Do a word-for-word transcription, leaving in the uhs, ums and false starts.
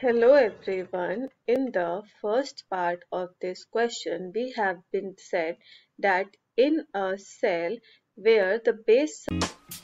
Hello everyone. In the first part of this question, we have been said that in a cell where the base